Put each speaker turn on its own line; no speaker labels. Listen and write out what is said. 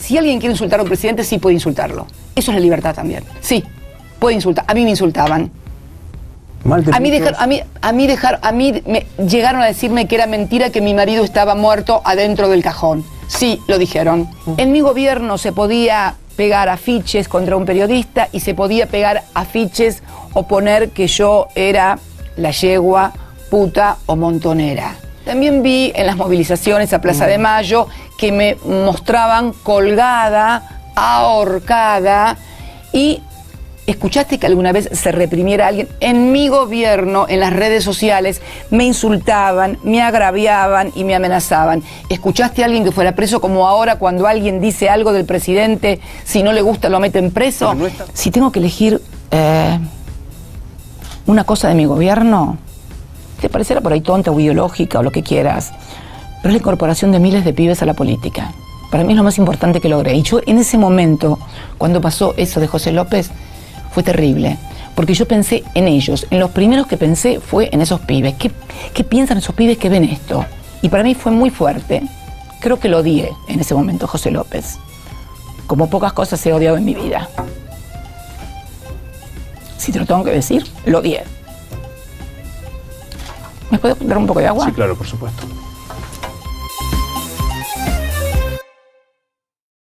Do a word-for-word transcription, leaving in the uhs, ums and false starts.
si alguien quiere insultar a un presidente, sí puede insultarlo. Eso es la libertad también. Sí, puede insultar. A mí me insultaban. A mí, dejar, a, mí, a mí dejar, a mí me llegaron a decirme que era mentira que mi marido estaba muerto adentro del cajón. Sí, lo dijeron. En mi gobierno se podía pegar afiches contra un periodista y se podía pegar afiches o poner que yo era la yegua, puta o montonera. También vi en las movilizaciones a Plaza de Mayo que me mostraban colgada, ahorcada. Y ¿escuchaste que alguna vez se reprimiera a alguien? En mi gobierno, en las redes sociales, me insultaban, me agraviaban y me amenazaban. ¿Escuchaste a alguien que fuera preso como ahora cuando alguien dice algo del presidente, si no le gusta lo meten preso? No está... Si tengo que elegir eh, una cosa de mi gobierno, te parecerá por ahí tonta o ideológica o lo que quieras, pero es la incorporación de miles de pibes a la política. Para mí es lo más importante que logré. Y yo en ese momento, cuando pasó eso de José López, fue terrible, porque yo pensé en ellos. En los primeros que pensé fue en esos pibes. ¿Qué, qué piensan esos pibes que ven esto? Y para mí fue muy fuerte. Creo que lo odié en ese momento, José López. Como pocas cosas he odiado en mi vida. Si te lo tengo que decir, lo odié. ¿Me puedes dar un poco de agua?
Sí, claro, por supuesto.